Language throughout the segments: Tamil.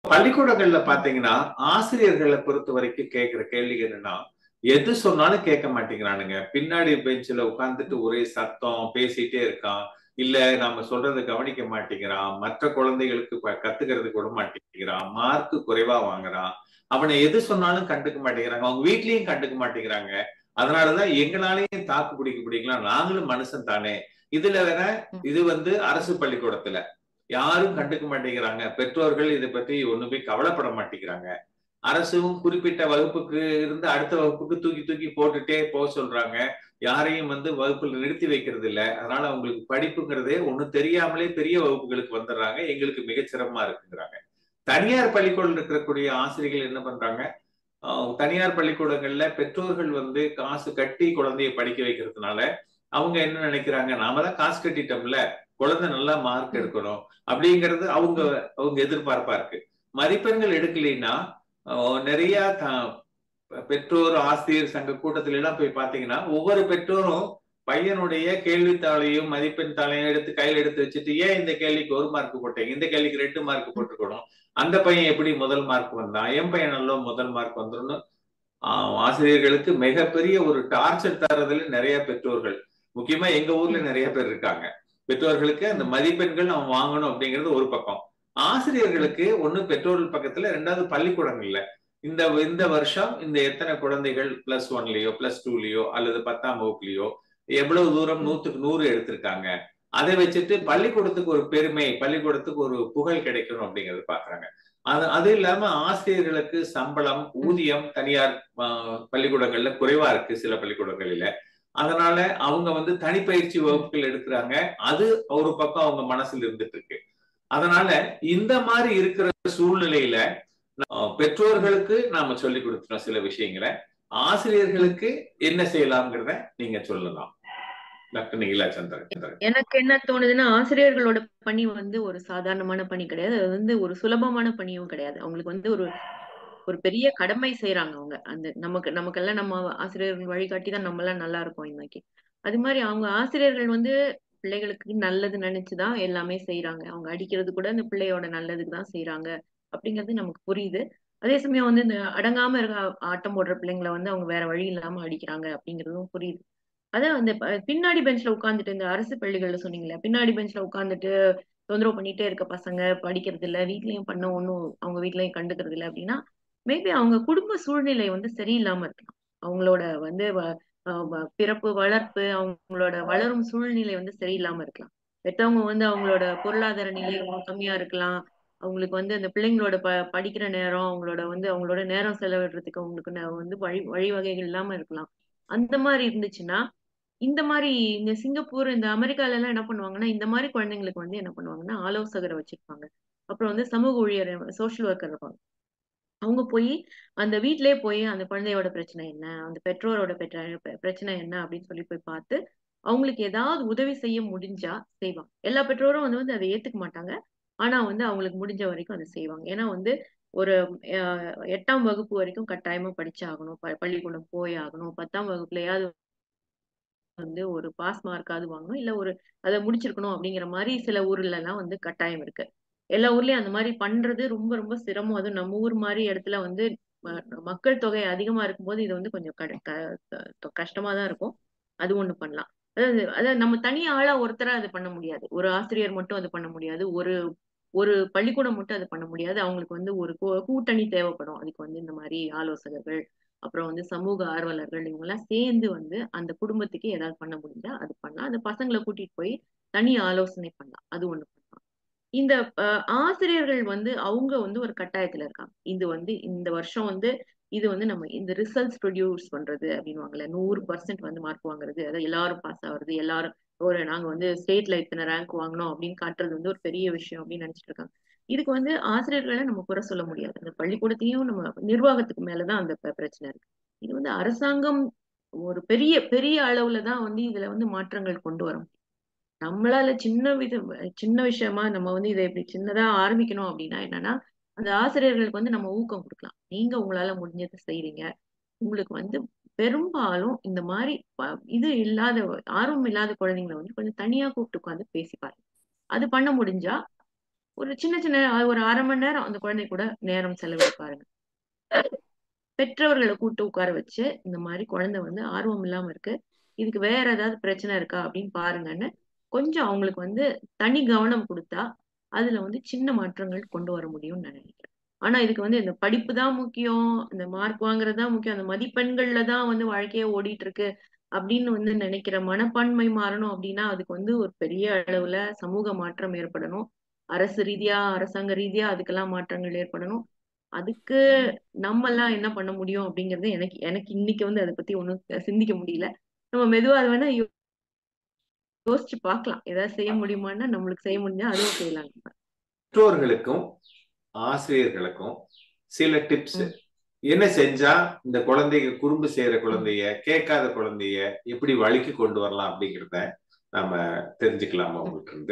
பள்ளிக்கூடங்கள்ல பாத்தீங்கன்னா ஆசிரியர்களை பொறுத்த வரைக்கும் கேட்கிற கேள்வி என்னன்னா, எது சொன்னாலும் கேட்க மாட்டேங்கிறானுங்க. பின்னாடி பெஞ்சில உட்கார்ந்துட்டு ஒரே சத்தம், பேசிட்டே இருக்கான். இல்ல நம்ம சொல்றத கவனிக்க மாட்டேங்கிறான். மற்ற குழந்தைகளுக்கு கத்துக்கிறது கூட மாட்டேங்கிறான். மார்க் குறைவா வாங்குறான். அவனை எது சொன்னாலும் கண்டுக்க மாட்டேங்கிறாங்க. அவங்க வீட்லயும் கண்டுக்க மாட்டேங்கிறாங்க. அதனாலதான் எங்களாலையும் தாக்கு பிடிக்க பிடிக்கலாம். நாங்களும் மனுஷன் தானே. இதுல வேற இது அரசு பள்ளிக்கூடத்துல யாரும் கண்டுக்க மாட்டேங்கிறாங்க. பெற்றோர்கள் இதை பற்றி ஒண்ணுமே கவலைப்பட மாட்டேங்கிறாங்க. அரசும் குறிப்பிட்ட வகுப்புக்கு இருந்து அடுத்த வகுப்புக்கு தூக்கி தூக்கி போட்டுட்டே போக சொல்றாங்க. யாரையும் வகுப்புல நிறுத்தி வைக்கிறது இல்ல. அதனால அவங்களுக்கு படிப்புங்கிறதே ஒண்ணும் தெரியாமலே பெரிய வகுப்புகளுக்கு வந்துடுறாங்க. எங்களுக்கு மிகச் சிரமமா இருக்குங்கிறாங்க. தனியார் பள்ளிக்கூடம் இருக்கக்கூடிய ஆசிரியர்கள் என்ன பண்றாங்க? தனியார் பள்ளிக்கூடங்கள்ல பெற்றோர்கள் காசு கட்டி குழந்தையை படிக்க வைக்கிறதுனால அவங்க என்ன நினைக்கிறாங்க, நாம தான் காசு கட்டிட்டோம்ல, குழந்தை நல்லா மார்க் எடுக்கணும் அப்படிங்கிறது அவங்க அவங்க எதிர்பார்ப்பா இருக்கு. மதிப்பெண்கள் எடுக்கலைன்னா நிறைய பெற்றோர் ஆசிரியர் சங்க கூட்டத்தில எல்லாம் போய் பாத்தீங்கன்னா ஒவ்வொரு பெற்றோரும் பையனுடைய கேள்வித்தாளையும் மதிப்பெண் தாளையும் எடுத்து கையில் எடுத்து வச்சுட்டு, ஏன் இந்த கேள்விக்கு 1 மார்க் போட்டீங்க, இந்த கேள்விக்கு 2 மார்க் போட்டுக்கணும், அந்த பையன் எப்படி முதல் மார்க் வந்தான், என் பையன் நல்ல முதல் மார்க் வந்துடும். ஆசிரியர்களுக்கு மிகப்பெரிய ஒரு டார்ச்சர் தரதுல நிறைய பெற்றோர்கள், முக்கியமா எங்க ஊர்ல நிறைய பேர் இருக்காங்க. பெற்றோர்களுக்கு அந்த மதிப்பெண்கள் அவன் வாங்கணும் அப்படிங்கிறது ஒரு பக்கம். ஆசிரியர்களுக்கு ஒண்ணு பெற்றோர்கள் பக்கத்துல, ரெண்டாவது பள்ளிக்கூடங்கள்ல இந்த இந்த வருஷம் இந்த எத்தனை குழந்தைகள் பிளஸ் ஒன்லயோ பிளஸ் டூலயோ அல்லது 10ஆம் வகுப்புலயோ எவ்வளவு தூரம் 100க்கு 100 எடுத்திருக்காங்க. அதை வச்சுட்டு பள்ளிக்கூடத்துக்கு ஒரு பெருமை, பள்ளிக்கூடத்துக்கு ஒரு புகழ் கிடைக்கணும் அப்படிங்கறது பாக்குறாங்க. அது இல்லாம ஆசிரியர்களுக்கு சம்பளம், ஊதியம் தனியார் பள்ளிக்கூடங்கள்ல குறைவா இருக்கு சில பள்ளிக்கூடங்களில. அதனால அவங்க தனிப்பயிற்சி வகுப்புகள் எடுக்கிறாங்க. அது ஒரு பக்கம் அவங்க மனசுல இருந்துட்டு இருக்கு. அதனால இந்த மாதிரி இருக்கிற சூழ்நிலையில பெற்றோர்களுக்கு நாம சொல்லி கொடுத்துட்டோம் சில விஷயங்களை. ஆசிரியர்களுக்கு என்ன செய்யலாம்ங்கிறத நீங்க சொல்லலாம் டாக்டர் நிகிலா சந்திரன். எனக்கு என்ன தோணுதுன்னா, ஆசிரியர்களோட பணி ஒரு சாதாரணமான பணி கிடையாது. அது ஒரு சுலபமான பணியும் கிடையாது. அவங்களுக்கு ஒரு ஒரு பெரிய கடமை செய்யறாங்க அவங்க. அந்த நமக்கெல்லாம் நம்ம ஆசிரியர்கள் வழிகாட்டி தான் நம்ம எல்லாம் நல்லா இருக்கோம் இன்னைக்கு. அது மாதிரி அவங்க ஆசிரியர்கள் பிள்ளைகளுக்கு நல்லது நினைச்சுதான் எல்லாமே செய்யறாங்க. அவங்க அடிக்கிறது கூட அந்த பிள்ளையோட நல்லதுக்கு தான் செய்யறாங்க அப்படிங்கிறது நமக்கு புரியுது. அதே சமயம் இந்த அடங்காம இருக்க ஆட்டம் போடுற பிள்ளைங்களை அவங்க வேற வழி இல்லாம அடிக்கிறாங்க அப்படிங்கிறதும் புரியுது. அதான் அந்த பின்னாடி பெஞ்ச்ல உட்காந்துட்டு, இந்த அரசு பள்ளிகள்ல சொன்னீங்களே, பின்னாடி பெஞ்ச்ல உட்காந்துட்டு தொந்தரவு பண்ணிட்டே இருக்க பசங்க படிக்கிறது இல்ல, வீட்லயும் பண்ண ஒண்ணும் அவங்க வீட்லயும் கண்டுக்கிறது இல்ல அப்படின்னா, மேபி அவங்க குடும்ப சூழ்நிலை சரியில்லாம இருக்கலாம். அவங்களோட பிறப்பு வளர்ப்பு, அவங்களோட வளரும் சூழ்நிலை சரியில்லாம இருக்கலாம். பெத்தவங்க அவங்களோட பொருளாதார நிலை ரொம்ப கம்மியா இருக்கலாம். அவங்களுக்கு அந்த பிள்ளைங்களோட படிக்கிற நேரம், அவங்களோட அவங்களோட நேரம் செலவிடுறதுக்கு அவங்களுக்கு வழிவகைகள் இல்லாம இருக்கலாம். அந்த மாதிரி இருந்துச்சுன்னா, இந்த மாதிரி இந்த சிங்கப்பூர், இந்த அமெரிக்கால எல்லாம் என்ன பண்ணுவாங்கன்னா, இந்த மாதிரி குழந்தைங்களுக்கு என்ன பண்ணுவாங்கன்னா, ஆலோசகரை வச்சிருப்பாங்க. அப்புறம் சமூக ஊழியர், சோஷியல் ஒர்க்கர் இருப்பாங்க. அவங்க போய் அந்த வீட்டிலேயே போய் அந்த குழந்தையோட பிரச்சனை என்ன, அந்த பெற்றோரோட பிரச்சனை என்ன அப்படின்னு சொல்லி போய் பார்த்து, அவங்களுக்கு ஏதாவது உதவி செய்ய முடிஞ்சா செய்வாங்க. எல்லா பெற்றோரும் அதை ஏத்துக்க மாட்டாங்க. ஆனா அவங்களுக்கு முடிஞ்ச வரைக்கும் அதை செய்வாங்க. ஏன்னா ஒரு 8ஆம் வகுப்பு வரைக்கும் கட்டாயமா படிச்சாகணும். பள்ளிக்கூடம் போய் ஆகணும். 10ஆம் வகுப்புலயாவது ஒரு பாஸ் மார்க்காவது வாங்கணும். இல்ல அதை முடிச்சிருக்கணும் அப்படிங்கிற மாதிரி சில ஊர்ல எல்லாம் கட்டாயம் இருக்கு. எல்லா ஊர்லயும் அந்த மாதிரி பண்றது ரொம்ப ரொம்ப சிரமம். அதுவும் நம்ம ஊர் மாதிரி இடத்துல மக்கள் தொகை அதிகமா இருக்கும்போது இது கொஞ்சம் கஷ்டமா தான் இருக்கும். அது ஒண்ணு பண்ணலாம். அதாவது நம்ம தனி ஆளா ஒருத்தரா அது பண்ண முடியாது. ஒரு ஆசிரியர் மட்டும் அது பண்ண முடியாது. ஒரு ஒரு பள்ளிக்கூடம் மட்டும் அது பண்ண முடியாது. அவங்களுக்கு ஒரு கூட்டணி தேவைப்படும். அதுக்கு இந்த மாதிரி ஆலோசகர்கள், அப்புறம் சமூக ஆர்வலர்கள் இவங்க எல்லாம் சேர்ந்து அந்த குடும்பத்துக்கு ஏதாவது பண்ண முடிஞ்சா அது பண்ணலாம். அந்த பசங்களை கூட்டிட்டு போய் தனி ஆலோசனை பண்ணலாம். அது ஒண்ணு பண்ணலாம். இந்த ஆசிரியர்கள் அவங்க ஒரு கட்டாயத்துல இருக்காங்க. இது இந்த வருஷம் இது நம்ம இந்த ரிசல்ட்ஸ் ப்ரொடியூஸ் பண்றது அப்படின்வாங்கல்ல, 100% மார்க் வாங்குறது, அதாவது எல்லாரும் பாஸ் ஆகுறது, எல்லாரும் நாங்க ஸ்டேட்ல இத்தனை ரேங்க் வாங்கணும் அப்படின்னு காட்டுறது ஒரு பெரிய விஷயம் அப்படின்னு நினைச்சிட்டு இருக்காங்க. இதுக்கு ஆசிரியர்களை நம்ம குறை சொல்ல முடியாது. அந்த பள்ளிக்கூடத்தையும் நம்ம நிர்வாகத்துக்கு மேலதான் அந்த பிரச்சனை இருக்கு. இது அரசாங்கம் ஒரு பெரிய பெரிய அளவுல தான் இதுல மாற்றங்கள் கொண்டு வரும். நம்மளால சின்ன விஷயமா நம்ம இதை இப்படி சின்னதா ஆரம்பிக்கணும் அப்படின்னா என்னன்னா, அந்த ஆசிரியர்களுக்கு நம்ம ஊக்கம் கொடுக்கலாம். நீங்க உங்களால முடிஞ்சதை செய்றீங்க. உங்களுக்கு பெரும்பாலும் இந்த மாதிரி இது இல்லாத ஆர்வம் இல்லாத குழந்தைங்களை கொஞ்சம் தனியா கூப்பிட்டு உட்காந்து பேசி பாருங்க. அது பண்ண முடிஞ்சா ஒரு சின்ன சின்ன ஒரு 1/2 மணி நேரம் அந்த குழந்தை கூட நேரம் செலவிட பாருங்க. பெற்றவர்களை கூட்டு உட்கார வச்சு இந்த மாதிரி குழந்தை வந்து ஆர்வம் இல்லாம இருக்கு, இதுக்கு வேற ஏதாவது பிரச்சனை இருக்கா அப்படின்னு பாருங்கன்னு கொஞ்சம் அவங்களுக்கு வந்து தனி கவனம் கொடுத்தா அதுல வந்து சின்ன மாற்றங்கள் கொண்டு வர முடியும்னு நான் நினைக்கிறேன். ஆனா இதுக்கு வந்து இந்த படிப்பு தான் முக்கியம், இந்த மார்க் வாங்குறது தான் முக்கியம், அந்த மதிப்பெண்கள்ல தான் வந்து வாழ்க்கையே ஓடிட்டு இருக்கு அப்படின்னு வந்து நினைக்கிற மனப்பான்மை மாறணும் அப்படின்னா அதுக்கு வந்து ஒரு பெரிய அளவுல சமூக மாற்றம் ஏற்படணும். அரசு ரீதியா அரசாங்க ரீதியா அதுக்கெல்லாம் மாற்றங்கள் ஏற்படணும். அதுக்கு நம்ம எல்லாம் என்ன பண்ண முடியும் அப்படிங்கறது எனக்கு எனக்கு இன்னைக்கு வந்து அதை பத்தி ஒண்ணும் சிந்திக்க முடியல. நம்ம மெதுவா அதை வேணா யோசிச்சு பார்க்கலாம், ஏதாவது செய்ய முடியுமான்னா நம்மளுக்கு செய்ய முடிஞ்சா அதுவும் செய்யலாம். பெற்றோர்களுக்கும் ஆசிரியர்களுக்கும் சில டிப்ஸ் ம். என்ன செஞ்சா இந்த குழந்தைங்க குறும்பு செய்யற குழந்தைய, கேட்காத குழந்தைய எப்படி வழிக்கு கொண்டு வரலாம் அப்படிங்கிறத நாம தெரிஞ்சுக்கலாமா உங்கள்கிட்ட இருந்து?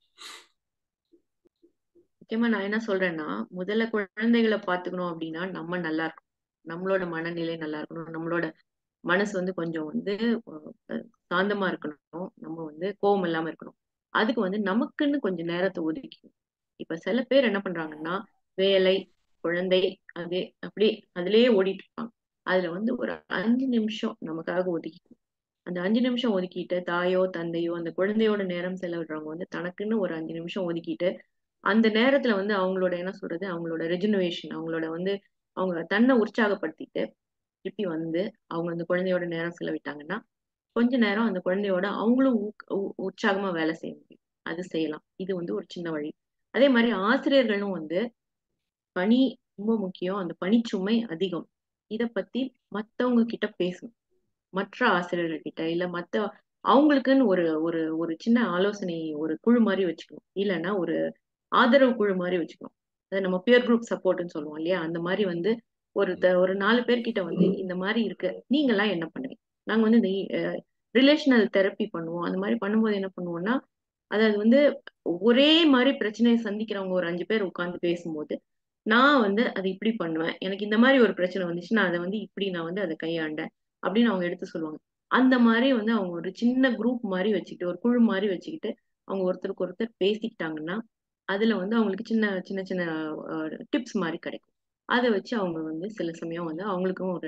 முக்கியமா நான் என்ன சொல்றேன்னா, முதல்ல குழந்தைகளை பாத்துக்கணும் அப்படின்னா நம்ம நல்லா இருக்கணும், நம்மளோட மனநிலை நல்லா இருக்கணும், நம்மளோட மனசு வந்து கொஞ்சம் வந்து சாந்தமா இருக்கணும், நம்ம வந்து கோவம் இல்லாம இருக்கணும். அதுக்கு வந்து நமக்குன்னு கொஞ்சம் நேரத்தை ஒதுக்கணும். இப்ப சில பேர் என்ன பண்றாங்கன்னா வேலை, குழந்தை, அதே அப்படி அதுலயே ஓடிட்டு இருப்பாங்க. அதுல வந்து ஒரு 5 நிமிஷம் நமக்காக ஒதுக்கி அந்த 5 நிமிஷம் ஒதுக்கிட்டு தாயோ தந்தையோ அந்த குழந்தையோட நேரம் செலவிடுறவங்க வந்து தனக்குன்னு ஒரு 5 நிமிஷம் ஒதுக்கிட்டு அந்த நேரத்துல வந்து அவங்களோட என்ன சொல்றது அவங்களோட ரெஜுனவேஷன் அவங்களோட வந்து அவங்க தன்னை உற்சாகப்படுத்திட்டு திருப்பி வந்து அவங்க அந்த குழந்தையோட நேரம் செலவிட்டாங்கன்னா கொஞ்ச நேரம் அந்த குழந்தையோட அவங்களும் உற்சாகமா வேலை செய்ய முடியும். அது செய்யலாம். இது வந்து ஒரு சின்ன வழி. அதே மாதிரி ஆசிரியர்களும் வந்து பணி ரொம்ப முக்கியம், அந்த பணிச்சுமை அதிகம். இத பத்தி மத்தவங்க கிட்ட பேசணும். மற்ற ஆசிரியர்கள் கிட்ட இல்ல மத்த அவங்களுக்குன்னு ஒரு ஒரு ஒரு சின்ன ஆலோசனை ஒரு குழு மாதிரி வச்சுக்கணும், இல்லைன்னா ஒரு ஆதரவு குழு மாதிரி வச்சுக்கணும். அதை நம்ம பியர் குரூப் சப்போர்ட்னு சொல்லுவோம் இல்லையா, அந்த மாதிரி வந்து ஒரு 4 பேர்கிட்ட வந்து இந்த மாதிரி இருக்கு, நீங்க எல்லாம் என்ன பண்ணுவீங்க, நாங்க வந்து இந்த ரிலேஷனல் தெரப்பி பண்ணுவோம். அந்த மாதிரி பண்ணும்போது என்ன பண்ணுவோம்னா அதாவது வந்து ஒரே மாதிரி பிரச்சனையை சந்திக்கிறவங்க ஒரு 5 பேர் உட்கார்ந்து பேசும்போது நான் வந்து அதை இப்படி பண்ணுவேன், எனக்கு இந்த மாதிரி ஒரு பிரச்சனை வந்துச்சு, நான் அதை வந்து இப்படி நான் வந்து அதை கையாண்டேன் அப்படின்னு அவங்க எடுத்து சொல்லுவாங்க. அந்த மாதிரி வந்து அவங்க ஒரு சின்ன குரூப் மாதிரி வச்சுக்கிட்டு ஒரு குழு மாதிரி வச்சுக்கிட்டு அவங்க ஒருத்தருக்கு ஒருத்தர் பேசிக்கிட்டாங்கன்னா அதுல வந்து அவங்களுக்கு சின்ன சின்ன சின்ன டிப்ஸ் மாதிரி கிடைக்கும். அதை வச்சு அவங்க வந்து சில சமயம் வந்து அவங்களுக்கும் ஒரு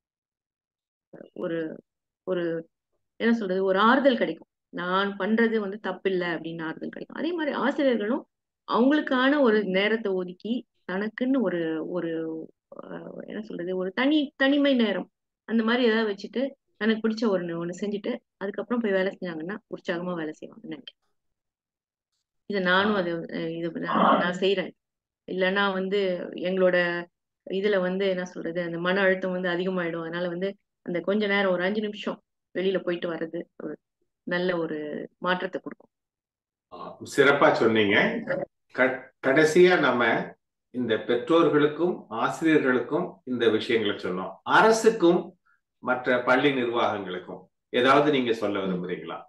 ஒரு ஒரு என்ன சொல்றது ஒரு ஆறுதல் கிடைக்கும். நான் பண்றது வந்து தப்பில்லை அப்படின்னு ஆறுதல் கிடைக்கும். அதே மாதிரி ஆசிரியர்களும் அவங்களுக்கான ஒரு நேரத்தை ஒதுக்கி தனக்குன்னு ஒரு ஒரு என்ன சொல்றது ஒரு தனிமை நேரம் அந்த மாதிரி ஏதாவது வச்சுட்டு எனக்கு பிடிச்ச ஒண்ணு செஞ்சுட்டு அதுக்கப்புறம் போய் வேலை செஞ்சாங்கன்னா உற்சாகமா வேலை செய்வாங்கன்னு நினைக்கிறேன். இதை நானும் அது இது நான் செய்யறேன். இல்லைன்னா வந்து எங்களோட இதுல வந்து என்ன சொல்றது அந்த மன அழுத்தம் வந்து அதிகமாயிடும். அதனால வந்து அந்த கொஞ்ச நேரம் ஒரு 5 நிமிஷம் வெளியில போயிட்டு வர்றது ஒரு நல்ல ஒரு மாற்றத்தை கொடுக்கும். சிறப்பா சொன்னீங்க. கடைசியா நம்ம இந்த பெற்றோர்களுக்கும் ஆசிரியர்களுக்கும் இந்த விஷயங்களை சொன்னோம். அரசுக்கும் மற்ற பள்ளி நிர்வாகங்களுக்கும் ஏதாவது நீங்க சொல்ல விரும்புறீங்களா?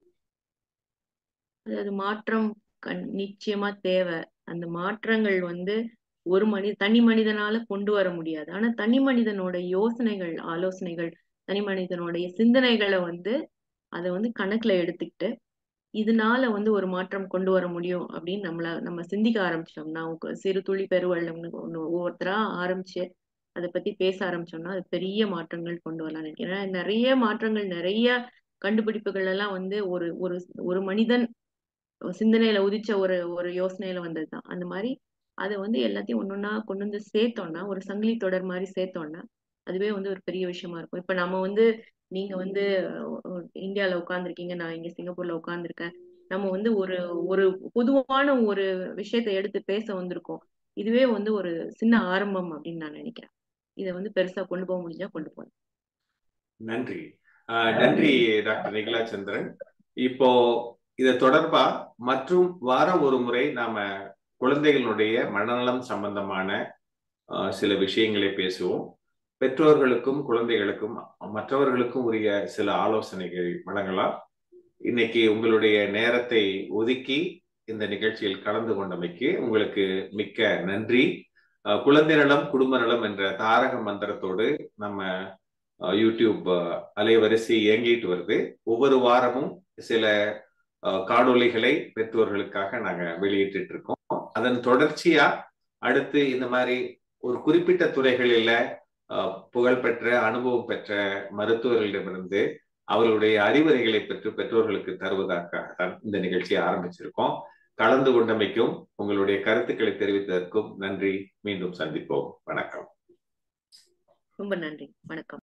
அதாவது மாற்றம் நிச்சயமா தேவை. அந்த மாற்றங்கள் வந்து ஒரு தனி மனிதனால கொண்டு வர முடியாது. ஆனா தனி மனிதனோட யோசனைகள் ஆலோசனைகள் தனி மனிதனுடைய சிந்தனைகளை வந்து அதை வந்து கணக்குல எடுத்துக்கிட்டு இதனால வந்து ஒரு மாற்றம் கொண்டு வர முடியும் அப்படின்னு நம்ம சிந்திக்க ஆரம்பிச்சோம்னா சிறு துளி பெருவெள்ளம்னு ஒண்ணு ஒவ்வொருத்தரா ஆரம்பிச்சு அதை பத்தி பேச ஆரம்பிச்சோம்னா அது பெரிய மாற்றங்கள் கொண்டு வரலாம்னு நினைக்கிறேன். ஏன்னா நிறைய மாற்றங்கள் நிறைய கண்டுபிடிப்புகள் எல்லாம் வந்து ஒரு ஒரு ஒரு மனிதன் சிந்தனையில உதிச்ச ஒரு ஒரு யோசனையில வந்ததுதான். அந்த மாதிரி அதை வந்து எல்லாத்தையும் ஒன்னொன்னா கொண்டு வந்து சேர்த்தோம்னா ஒரு சங்கிலி தொடர் மாதிரி சேர்த்தோம்னா அதுவே வந்து ஒரு பெரிய விஷயமா இருக்கும். இப்ப நம்ம வந்து நீங்க வந்து இந்தியால உட்கார்ந்துருக்கீங்க, நான் இங்க சிங்கப்பூர்ல உட்கார்ந்துருக்கேன். நம்ம வந்து ஒரு ஒரு பொதுவான ஒரு விஷயத்தை எடுத்து பேச வந்திருக்கோம். இதுவே வந்து ஒரு சின்ன ஆரம்பம் அப்படின்னு நான் நினைக்கிறேன். இதை வந்து பெருசா கொண்டு போக முடிஞ்சா கொண்டு போகலாம். நன்றி. நன்றி டாக்டர் நிகிலா சந்திரன். இப்போ இத தொடர்பா மற்றும் வாரம் ஒரு முறை நாம குழந்தைகளுடைய மனநலம் சம்பந்தமான சில விஷயங்களை பேசுவோம். பெற்றோர்களுக்கும் குழந்தைகளுக்கும் மற்றவர்களுக்கும் உரிய சில ஆலோசனைகள் வழங்கலாம். இன்னைக்கு உங்களுடைய நேரத்தை ஒதுக்கி இந்த நிகழ்ச்சியில் கலந்து கொண்டமைக்கு உங்களுக்கு மிக்க நன்றி. குழந்தை நலம் குடும்ப நலம் என்ற தாரக மந்திரத்தோடு நம்ம யூடியூப் அலைவரிசை இயங்கிட்டு வருது. ஒவ்வொரு வாரமும் சில காணொளிகளை பெற்றோர்களுக்காக நாங்க வெளியிட்டு இருக்கோம். அதன் தொடர்ச்சியா அடுத்து இந்த மாதிரி ஒரு குறிப்பிட்ட துறைகளில புகழ்பெற்ற அனுபவம் பெற்ற மருத்துவர்களிடமிருந்து அவர்களுடைய அறிவுரைகளை பெற்று பெற்றோர்களுக்கு தருவதற்காக தான் இந்த நிகழ்ச்சியை ஆரம்பிச்சிருக்கோம். கலந்து கொண்டமைக்கும் உங்களுடைய கருத்துக்களை தெரிவித்ததற்கும் நன்றி. மீண்டும் சந்திப்போம். வணக்கம். ரொம்ப நன்றி. வணக்கம்.